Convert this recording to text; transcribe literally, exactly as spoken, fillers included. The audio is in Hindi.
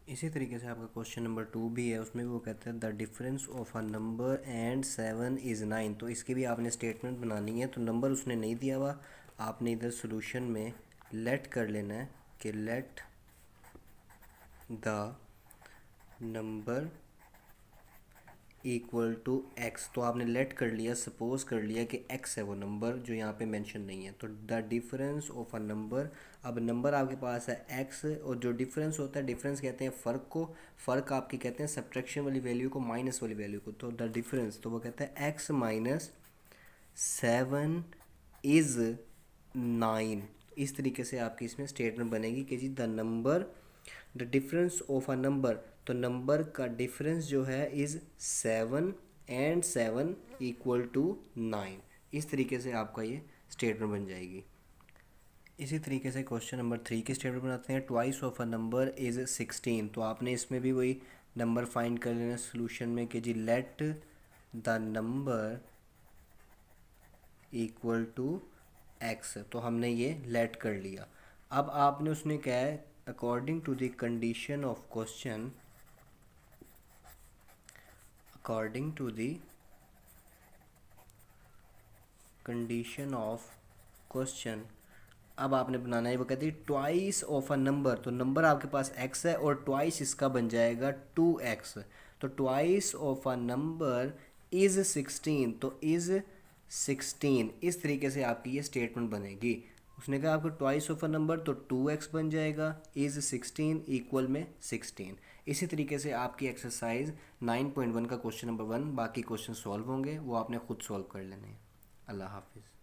इसी तरीके से आपका क्वेश्चन नंबर टू भी है, उसमें भी वो कहते हैं the difference of a number and seven is nine. तो इसकी भी आपने स्टेटमेंट बनानी है। तो नंबर उसने नहीं दिया हुआ, आपने इधर सोल्यूशन में लेट कर लेना है कि let the number equal to x. तो आपने लेट कर लिया, सपोज कर लिया कि एक्स है वो नंबर जो यहाँ पे मेंशन नहीं है। तो the difference of a number, अब नंबर आपके पास है एक्स, और जो डिफरेंस होता है, डिफरेंस कहते हैं फ़र्क को, फ़र्क आपकी कहते हैं सब्ट्रैक्शन वाली वैल्यू को, माइनस वाली वैल्यू को। तो द डिफरेंस, तो वो कहता है x minus seven is nine. इस तरीके से आपकी इसमें स्टेटमेंट बनेगी कि जी the number, the difference of a number, तो नंबर का डिफरेंस जो है is seven and seven equal to nine. इस तरीके से आपका ये स्टेटमेंट बन जाएगी। इसी तरीके से क्वेश्चन नंबर थ्री की स्टेटमेंट बनाते हैं। Twice of a number is sixteen. तो आपने इसमें भी वही नंबर फाइंड कर लेना सोल्यूशन में कि जी let the number equal to x. तो हमने ये लेट कर लिया। अब आपने उसमें क्या है, according to the condition of question, according to the condition of question, अब आपने बनाना है, वो कहती है ट्वाइस ऑफ अ नंबर। तो नंबर आपके पास एक्स है और ट्वाइस इसका बन जाएगा टू एक्स। तो twice of a number is sixteen, तो इज़ सिक्सटीन। इस तरीके से आपकी ये स्टेटमेंट बनेगी। उसने कहा आपको ट्वाइस ऑफ अ नंबर, तो टू एक्स बन जाएगा, इज़ सिक्सटीन इक्वल में सिक्सटीन। इसी तरीके से आपकी एक्सरसाइज नाइन पॉइंट वन का क्वेश्चन नंबर वन, बाकी क्वेश्चन सॉल्व होंगे, वो आपने खुद सॉल्व कर लेने हैं। अल्लाह हाफिज़।